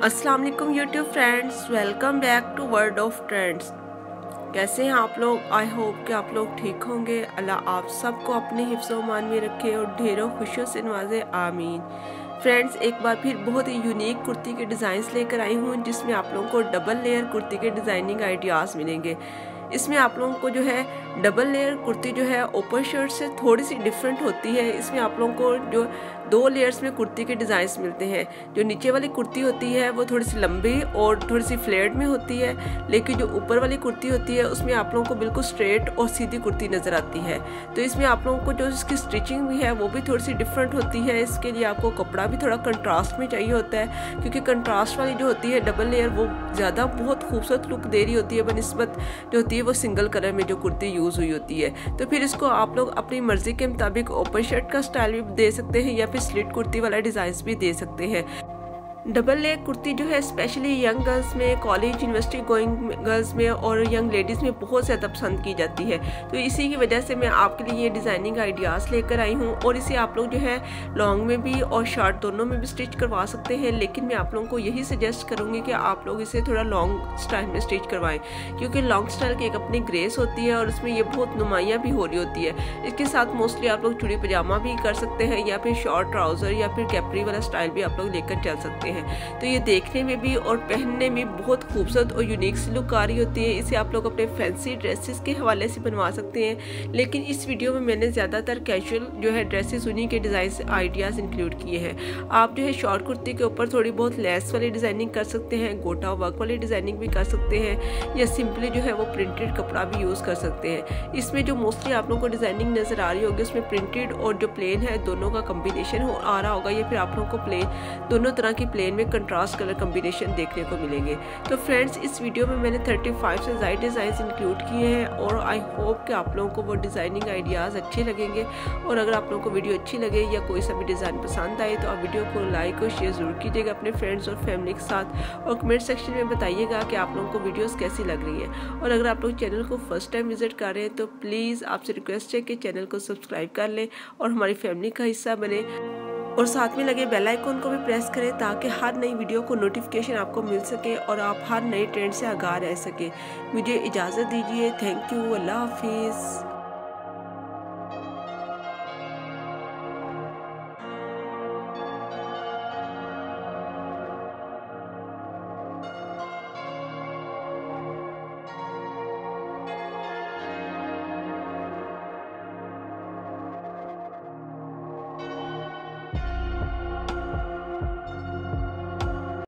अस्सलाम वालेकुम YouTube friends, welcome back to world of trends. कैसे हैं आप लोग? आई होप कि आप लोग ठीक होंगे। अल्लाह आप सबको अपने हिफ्ज़ व मान में रखे और ढेरों खुशियों से नवाजे, आमीन। फ्रेंड्स, एक बार फिर बहुत ही यूनिक कुर्ती के डिज़ाइंस लेकर आई हूँ, जिसमें आप लोगों को डबल लेयर कुर्ती के डिज़ाइनिंग आइडियाज़ मिलेंगे। इसमें आप लोगों को जो है डबल लेयर कुर्ती जो है ओपन शर्ट से थोड़ी सी डिफरेंट होती है। इसमें आप लोगों को जो 2 लेयर्स में कुर्ती के डिज़ाइंस मिलते हैं। जो नीचे वाली कुर्ती होती है वो थोड़ी सी लंबी और थोड़ी सी फ्लेट में होती है, लेकिन जो ऊपर वाली कुर्ती होती है उसमें आप लोगों को बिल्कुल स्ट्रेट और सीधी कुर्ती नज़र आती है। तो इसमें आप लोगों को जो इसकी स्टिचिंग भी है वो भी थोड़ी सी डिफरेंट होती है। इसके लिए आपको कपड़ा भी थोड़ा कंट्रास्ट में चाहिए होता है, क्योंकि कंट्रास्ट वाली जो होती है डबल लेयर वो ज़्यादा बहुत खूबसूरत लुक दे रही होती है बनिस्बत जो होती है वो सिंगल कलर में जो कुर्ती यूज़ हुई होती है। तो फिर इसको आप लोग अपनी मर्जी के मुताबिक ओपन शर्ट का स्टाइल भी दे सकते हैं या फिर स्लिट कुर्ती वाला डिज़ाइन भी दे सकते हैं। डबल लेयर कुर्ती जो है स्पेशली यंग गर्ल्स में, कॉलेज यूनिवर्सिटी गोइंग गर्ल्स में और यंग लेडीज़ में बहुत ज़्यादा पसंद की जाती है। तो इसी की वजह से मैं आपके लिए ये डिज़ाइनिंग आइडियाज़ लेकर आई हूँ। और इसे आप लोग जो है लॉन्ग में भी और शॉर्ट दोनों में भी स्टिच करवा सकते हैं, लेकिन मैं आप लोगों को यही सजेस्ट करूँगी कि आप लोग इसे थोड़ा लॉन्ग स्टाइल में स्टिच करवाएं, क्योंकि लॉन्ग स्टाइल की एक अपनी ग्रेस होती है और उसमें ये बहुत नुमाइयाँ भी हो रही होती है। इसके साथ मोस्टली आप लोग चूड़ी पजामा भी कर सकते हैं या फिर शॉर्ट ट्राउज़र या फिर कैपरी वाला स्टाइल भी आप लोग लेकर चल सकते हैं। तो ये देखने में भी और पहनने में बहुत खूबसूरत और यूनिक सी लुक आ रही होती है। इसे आप लोग अपने फैंसी ड्रेसेस के हवाले से बनवा सकते हैं, लेकिन इस वीडियो में मैंने ज़्यादातर कैजुअल जो है ड्रेसेस उन्हीं के डिज़ाइन आइडियाज़ इंक्लूड किए हैं। आप जो है शॉर्ट कुर्ती के ऊपर थोड़ी बहुत लेस वाली डिज़ाइनिंग कर सकते हैं, गोटा वर्क वाली डिज़ाइनिंग भी कर सकते हैं, या सिंपली जो है वो प्रिंटेड कपड़ा भी यूज़ कर सकते हैं। इसमें जो मोस्टली आप लोगों को डिज़ाइनिंग नज़र आ रही होगी उसमें प्रिंटेड और जो प्लेन है दोनों का कम्बिनेशन आ रहा होगा, या फिर आप लोगों को प्लेन दोनों तरह की प्लेन में कंट्रास्ट कलर कॉम्बिनेशन देखने को मिलेंगे। तो फ्रेंड्स, इस वीडियो में मैंने 35 से ज़्यादा डिज़ाइन इंक्लूड किए हैं और आई होप कि आप लोगों को वो डिज़ाइनिंग आइडियाज़ अच्छे लगेंगे। और अगर आप लोगों को वीडियो अच्छी लगे या कोई सा भी डिज़ाइन पसंद आए तो आप वीडियो को लाइक और शेयर ज़रूर कीजिएगा अपने फ्रेंड्स और फैमिली के साथ, और कमेंट सेक्शन में बताइएगा कि आप लोगों को वीडियोज़ कैसी लग रही है। और अगर आप लोग चैनल को फर्स्ट टाइम विजिट कर रहे हैं तो प्लीज़ आपसे रिक्वेस्ट है कि चैनल को सब्सक्राइब कर लें और हमारी फैमिली का हिस्सा बने, और साथ में लगे बेल आइकन को भी प्रेस करें ताकि हर नई वीडियो को नोटिफिकेशन आपको मिल सके और आप हर नए ट्रेंड से आगाह रह सके। मुझे इजाज़त दीजिए। Thank you. अल्लाह हाफिज़।